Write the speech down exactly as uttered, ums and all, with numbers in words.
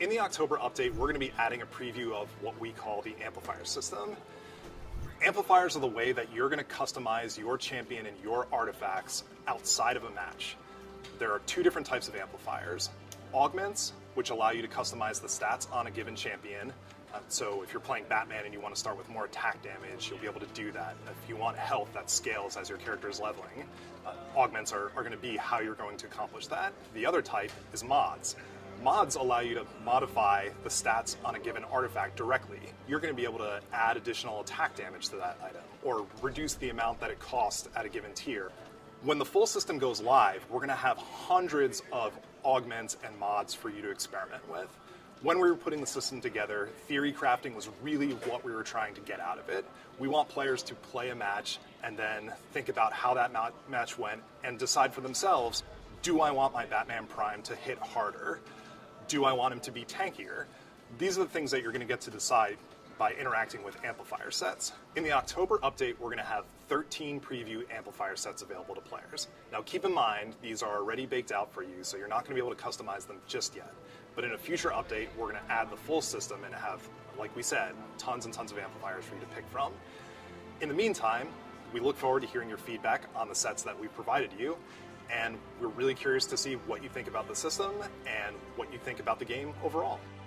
In the October update, we're going to be adding a preview of what we call the amplifier system. Amplifiers are the way that you're going to customize your champion and your artifacts outside of a match. There are two different types of amplifiers. Augments, which allow you to customize the stats on a given champion. Uh, so if you're playing Batman and you want to start with more attack damage, you'll be able to do that. If you want health, that scales as your character is leveling. Uh, augments are, are going to be how you're going to accomplish that. The other type is mods. Mods allow you to modify the stats on a given artifact directly. You're going to be able to add additional attack damage to that item, or reduce the amount that it costs at a given tier. When the full system goes live, we're going to have hundreds of augments and mods for you to experiment with. When we were putting the system together, theory crafting was really what we were trying to get out of it. We want players to play a match and then think about how that match went and decide for themselves, do I want my Batman Prime to hit harder? Do I want him to be tankier? These are the things that you're going to get to decide by interacting with amplifier sets. In the October update, we're going to have thirteen preview amplifier sets available to players. Now keep in mind, these are already baked out for you, so you're not going to be able to customize them just yet. But in a future update, we're going to add the full system and have, like we said, tons and tons of amplifiers for you to pick from. In the meantime, we look forward to hearing your feedback on the sets that we've provided you, and we're really curious to see what you think about the system and what you think about the game overall.